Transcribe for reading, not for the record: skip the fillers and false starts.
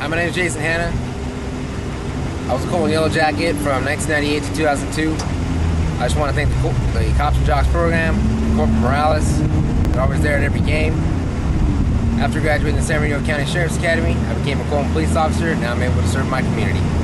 Hi, my name is Jason Hanna. I was a Colton Yellow Jacket from 1998 to 2002. I just want to thank the Cops and Jocks program, Corporal Morales. They're always there at every game. After graduating the San Bernardino County Sheriff's Academy, I became a Colton police officer, and now I'm able to serve my community.